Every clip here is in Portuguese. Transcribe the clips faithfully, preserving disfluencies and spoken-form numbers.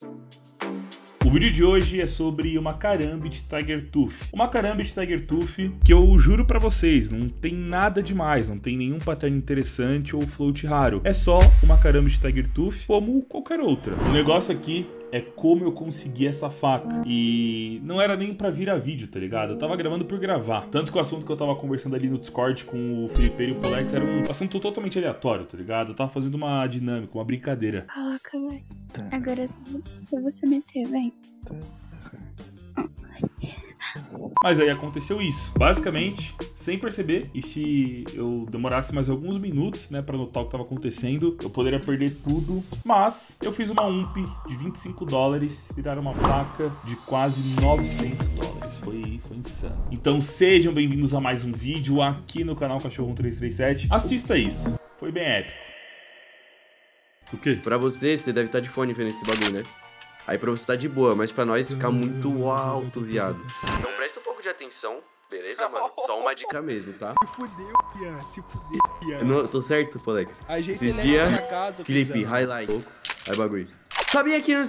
O vídeo de hoje é sobre uma Karambit Tiger Tooth. Uma Karambit Tiger Tooth que eu juro pra vocês, não tem nada demais, não tem nenhum pattern interessante ou float raro. É só uma Karambit Tiger Tooth como qualquer outra. O negócio aqui é como eu consegui essa faca. E não era nem pra virar vídeo, tá ligado? Eu tava gravando por gravar. Tanto que o assunto que eu tava conversando ali no Discord com o Felipe e o Polex era um assunto totalmente aleatório, tá ligado? Eu tava fazendo uma dinâmica, uma brincadeira. Coloca, vai. Agora se você meter, vem. Mas aí aconteceu isso, basicamente, sem perceber. E se eu demorasse mais alguns minutos, né, pra notar o que tava acontecendo, eu poderia perder tudo. Mas eu fiz uma U M P de vinte e cinco dólares, virar uma faca de quase novecentos dólares. Foi, foi insano. Então sejam bem-vindos a mais um vídeo aqui no canal Cachorro um três três sete. Assista isso, foi bem épico. O quê? Pra você, você deve estar de fone vendo esse bagulho, né? Aí pra você tá de boa, mas pra nós fica muito alto, viado. Então presta um pouco de atenção, beleza, mano? Só uma dica mesmo, tá? Se fudeu, Pia. Se fudeu, Pia. Eu não, eu tô certo, Polex? A gente Esses dias, Felipe, highlight. Aí bagulho. Sabia que...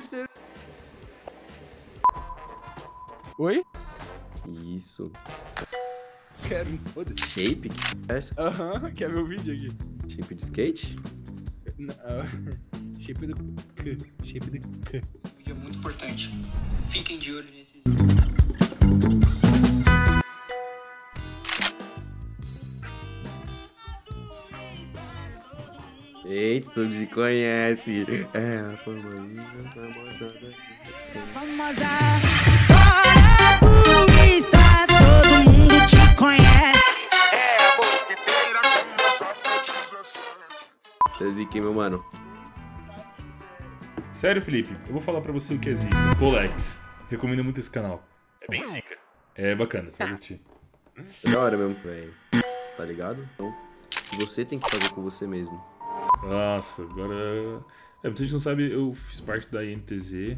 Oi? Isso. Quero. Shape? Que é essa? Aham, uh-huh. Quer ver o vídeo aqui? Shape de skate? Não. Shape do C. Shape do C. É muito importante. Fiquem de olho nesses. Eita, tu me conhece. É a famosa, famosa. Famosa, fora turista, todo mundo te conhece. É a boqueteira com Você é zica, meu mano. Sério, Felipe, eu vou falar pra você o que é zica. Polex, recomendo muito esse canal. É bem zica. É bacana, você vai curtir. É da hora mesmo, velho. Tá ligado? Então, você tem que fazer com você mesmo. Nossa, agora... É, muita gente não sabe, eu fiz parte da I N T Z.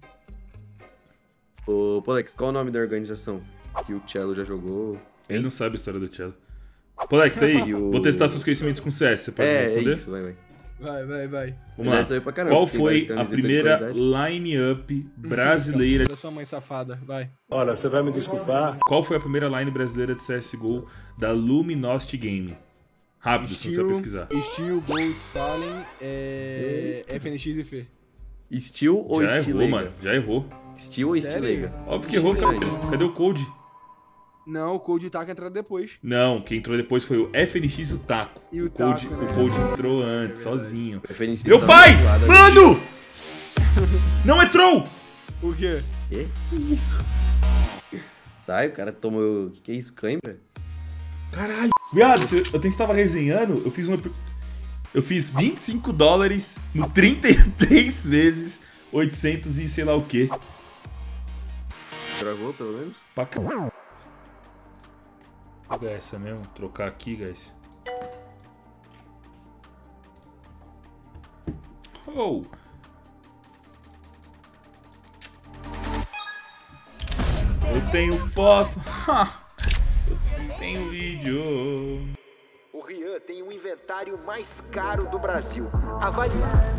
Ô, Polex, qual o nome da organização que o Cello já jogou? Ele não sabe a história do Cello. Polex, tá aí? o... Vou testar seus conhecimentos com C S, você pode é, responder? É isso, vai, vai. Vai, vai, vai. Vamos lá. Pra caramba, qual foi a primeira line-up brasileira... Da sua mãe safada, vai. Olha, você vai me desculpar. Qual foi a primeira line brasileira de C S G O da Luminosity Game? Rápido, se você vai pesquisar. Steel, Bolt, Fallen, é... F N X e F. Steel ou Já Steel errou, mano. Já errou. Steel ou Steel Lega? Óbvio que errou, cara. Cadê o Code? Não, o Code e o Taco entraram depois. Não, quem entrou depois foi o F N X e o Taco. E o, o Code, Taco, né? O Code entrou antes, é sozinho. F N X Meu tá pai! lado, Mano! Não entrou! O quê? Que isso? Sai, o cara tomou... O que, que é isso? Cãibra? Caralho. Viado, eu tenho que estava resenhando, eu fiz uma... Eu fiz vinte e cinco dólares no trinta e três vezes oitocentos e sei lá o que. Gravou, pelo menos? Pra caralho. Vou pegar essa mesmo, trocar aqui, guys. Oh! Eu tenho foto. Eu tenho vídeo. O Rian tem o inventário mais caro do Brasil. Avalie.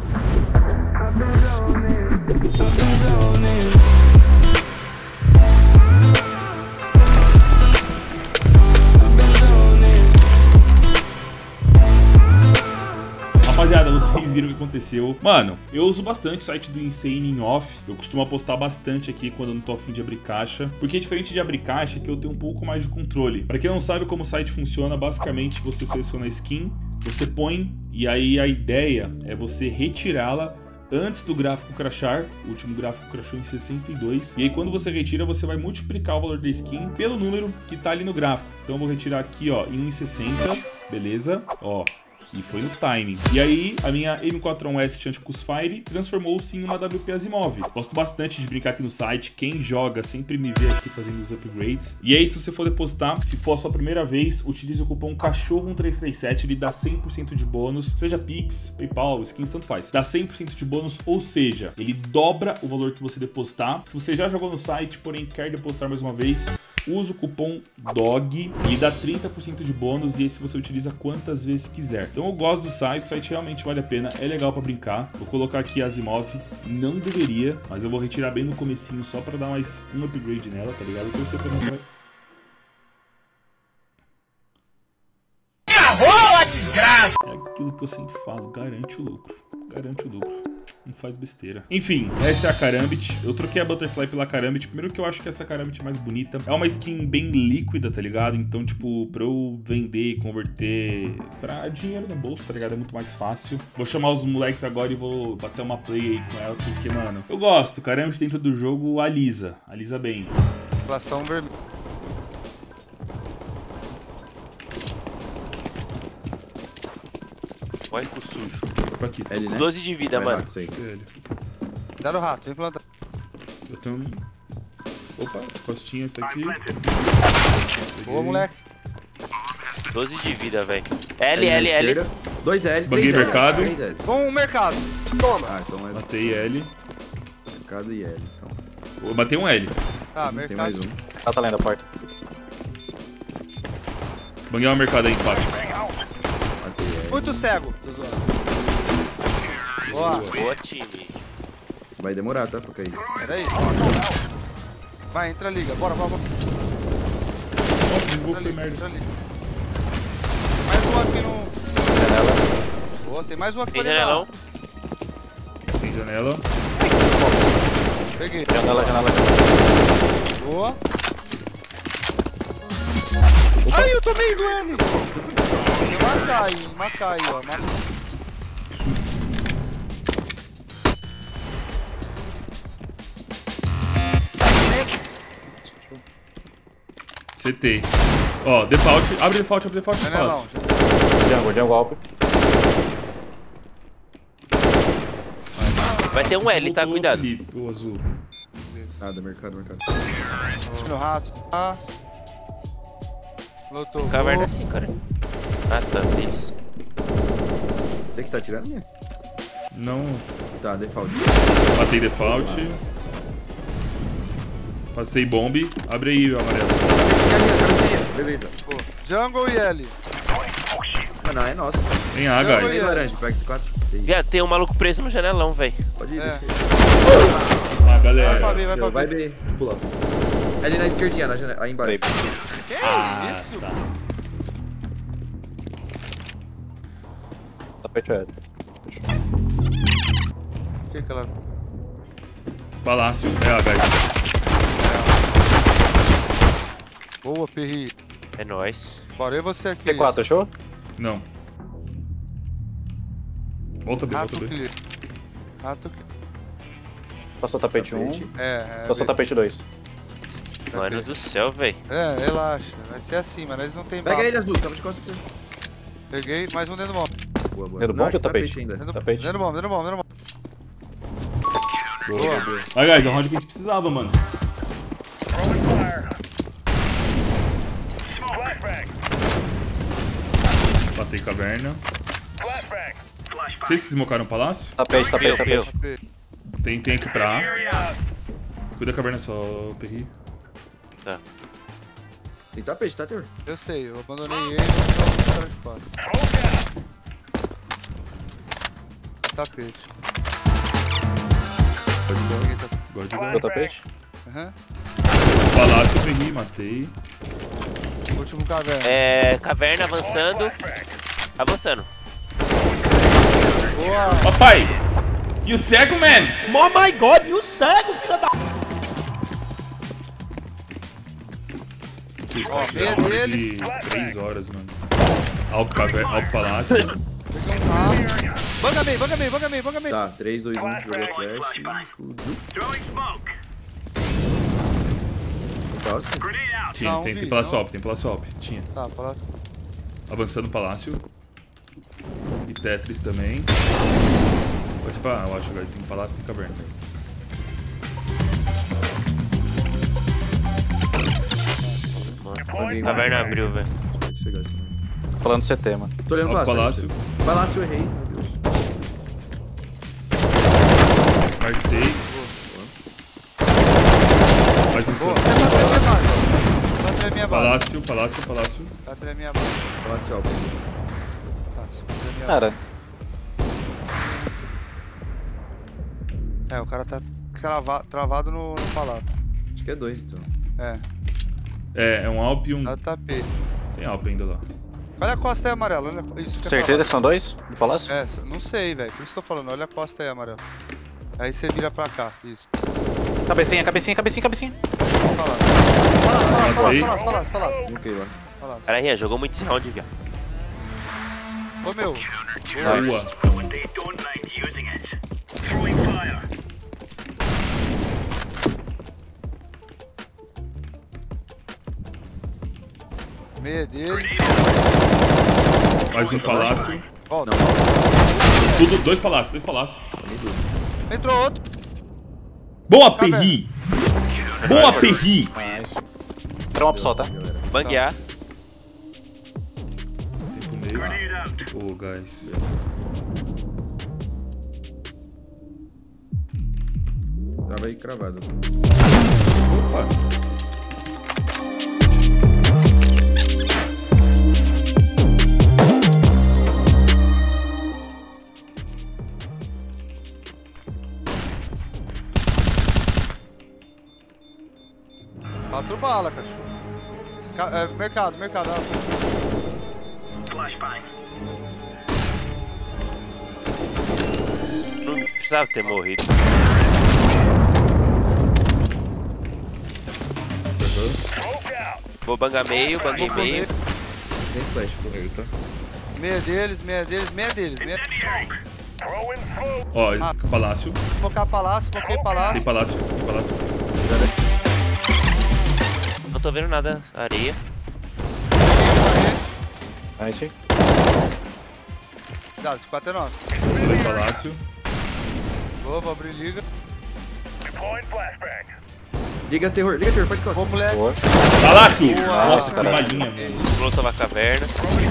Rapaziada, vocês viram o que aconteceu. Mano, eu uso bastante o site do Insane em off. Eu costumo apostar bastante aqui quando eu não tô afim de abrir caixa. Porque diferente de abrir caixa, que eu tenho um pouco mais de controle. Pra quem não sabe como o site funciona, basicamente você seleciona a skin, você põe, e aí a ideia é você retirá-la antes do gráfico crashar. O último gráfico crashou em sessenta e dois. E aí quando você retira, você vai multiplicar o valor da skin pelo número que tá ali no gráfico. Então eu vou retirar aqui, ó, em um e sessenta, beleza? Ó. E foi no timing. E aí, a minha M quatro um S Chanticus Fire transformou-se em uma W P Asimov. Gosto bastante de brincar aqui no site. Quem joga sempre me vê aqui fazendo os upgrades. E aí, se você for depositar, se for a sua primeira vez, utilize o cupom Cachorro um três três sete. Ele dá cem por cento de bônus. Seja Pix, PayPal, skins, tanto faz. Dá cem por cento de bônus, ou seja, ele dobra o valor que você depositar. Se você já jogou no site, porém quer depositar mais uma vez, usa o cupom D O G e dá trinta por cento de bônus, e esse você utiliza quantas vezes quiser. Então Então eu gosto do site, o site realmente vale a pena, é legal pra brincar. Vou colocar aqui a Asimov, não deveria, mas eu vou retirar bem no comecinho só pra dar mais um upgrade nela, tá ligado? Então você não vai... É aquilo que eu sempre falo, garante o lucro, garante o lucro. Não faz besteira. Enfim, essa é a Karambit. Eu troquei a Butterfly pela Karambit. Primeiro que eu acho que essa Karambit é mais bonita. É uma skin bem líquida, tá ligado? Então, tipo, pra eu vender e converter pra dinheiro no bolso, tá ligado? É muito mais fácil. Vou chamar os moleques agora e vou bater uma play aí com ela, porque, mano, eu gosto. Karambit dentro do jogo alisa. Alisa bem. Inflação vermelha. Olha o sujo. Pra aqui. L, né? doze de vida, Vai, mano. rato, isso aí. Cuidado, rato, vem plantar. Eu tenho um... Opa, costinha tá aqui. Boa, moleque. doze de vida, velho. L, L, L. L. dois L, Banguei três L. mercado. três L. Com o mercado. Toma. Ah, então é Matei L. mercado e L. Então. Eu matei um L. Tá, Tem mercado. mais um. Tá, tá lendo a porta. Banguei uma mercado aí embaixo. Matei L. Muito cego. Tô zoando. Boa. Boa, time. Vai demorar, tá? Pra cair. Pera aí. Vai, entra a liga. Bora, bora, bora. Nossa, desbloqueei Entra a liga, merda. entra a liga. Mais um aqui no... Janela. Boa, tem mais um aqui Tem pra dentro. janelão. Tem janela. Peguei. Janela, janela. Boa. Ai, eu tomei do N. Vou matar aí, matar aí, ó. Mata. C T. Ó, default. Abre default, abre default. Janelão. Espaço. Jungle, jungle alto. Vai ter um L, tá? Voltou, Cuidado. Felipe, o azul. Nada, mercado, mercado. No rato. Ah. Lotou. Caverna assim, cara. Ah, tá. Deles. Tem que tá tirando, né? Não. Tá, default. Matei default. Passei bomb. Abre aí, amarelo. Beleza. Pô, jungle e L. Ah, não, é nossa. Tem A, Não, guys. Tem laranja, pega esse quatro. Viado, tem um maluco preso no janelão, velho. Pode ir, É. deixa aí. Ah, galera. Vai pra B, vai pra Vai B. B. Pula. Ali na esquerdinha, na janela. Aí embaixo. Que Ah, isso? tá. Tapete L. Fica lá. Palácio. É A, guys. Boa, Perri. É nóis. Bora, e você aqui. T quatro, achou? Não. Volta B, volta Rato B. clear. Rato clear. Passou tapete um. Tapete. É, é. Passou tapete dois. Mano do céu, velho. É, relaxa. Vai ser assim, mas nós não tem Pega bala. ele azul, tava de costas pra você. Peguei, mais um dentro do bomb. Boa, boa. Dentro do Não, bonde ou tá tapete? ainda. Dentro do Tapete. dentro do bomb, dentro do bomb, dentro do bomb. Boa, boa. Vai, guys, é o round que a gente precisava, mano. Batei caverna. Vocês que smocaram o palácio? Tapete, tapete, Fio, fio. tapete. Tem, tem aqui pra A. Cuida da caverna só, Perri. Tá. Tem tapete, tá, Teor? Eu sei, eu abandonei ele e vou o cara de fora. Tapete. Peguei tapete. God Deu God. tapete? Aham. Palácio, Perri, matei. Último caverna. É. Caverna avançando. Avançando. Boa. Papai! E o cego, man? Oh my god, e o cego, filha da... Ó, meia deles. De três horas, mano. Alto caverna, alto palácio. Peguei um rato. Vanga bem, vanga bem, vanga bem, vanga bem. Tá, três, dois, um, joguei a flash. Explodiu. Próximo. Tinha, Não, tem, vi, tem palácio não. alto, tem palácio alto. Tinha. Tá, fala. Avançando o palácio. E Tetris também. Vai ser pra. Eu acho, guys. Tem palácio e tem caverna. Alguém vai. Caverna abriu, velho. Pode ser, guys. Falando C T, mano. Tô olhando Alto palácio. palácio. Palácio, eu errei. Meu Deus. Martei. Mais um Boa. só. Essa é minha base. Essa é minha base. Palácio, palácio, palácio. Essa é minha base. Palácio alto. Tá, Cara. É, o cara tá trava, travado no, no palácio. Acho que é dois, então. É. É, é um Alp e um... Dá tapete. Tem Alp ainda lá. Olha a costa aí, amarelo. Olha isso que Certeza que são dois do palácio? É, não sei, velho. Por isso que eu tô falando. Olha a costa aí, amarelo. Aí você vira pra cá. Isso. Cabecinha, cabecinha, cabecinha, cabecinha. Palácio, palácio, palácio, palácio, palácio. Ok, lá. Palácio. Cara, Rian, jogou muito esse round, viado. Ô, meu. Boa. Meia deles. Mais um palácio. Volta. Tudo, dois palácios, dois palácios. Entrou outro. Boa, Perri! Boa, Perri! Nice. Entrou uma só, tá? Banguear. Tempo meio. Ô, guys. Tava aí cravado. Opa! Quatro balas, cachorro. Ca é, mercado, mercado. Não precisava ter morrido. Vou bangar meio, banguei meio. Sem flash, correto. Meia deles, meia deles, meia deles. Meia... Ó, Ah. palácio. Smocar palácio, smoquei Tem palácio. palácio, tem palácio. Não tô vendo nada. Areia. Nice. Cuidado, esse quatro é nosso. Tem palácio. Boa, vou abrir liga. Liga terror, liga terror, pode costar. Vou, moleque. Boa. Palácio! Boa. Nossa, que Caralho. balinha, mano. Pulou na caverna.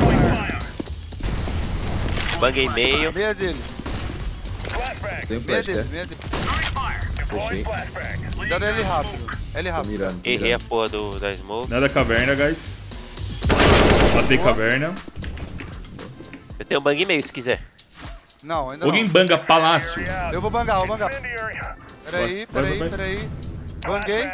Banguei meio. Meia deles, Tem meia flash, deles, né? meia deles. Fechei. Cuidado L rápido. L Tô rápido. mirando. tô Errei a mirando. porra do, da smoke. Nada caverna, guys. Matei caverna. Eu tenho bang meio se quiser. Não, ainda Alguém não. banga palácio. Eu vou bangar, vou bangar. Peraí, Vai, vai, peraí, vai. peraí. Banguei.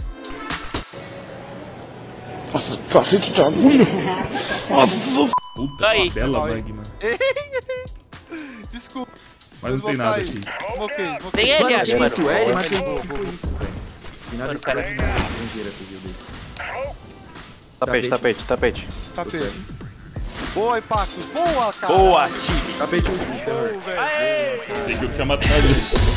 Puta, Aí. uma bela Aí. bang, mano. Desculpa. Mas não tem nada aqui. Smoquei, smoquei. Tem L, Mano, acho, que mano. isso? L, Boa. matei. O que foi isso, velho? Final Mano, desse cara- cara de estrangeira, tu viu dele. Tapete, tapete, tapete. Tapete. Boa, Impactos. Boa, cara. Boa, time. Tapete último, terror. Boa, velho. Tem que chamar atrás.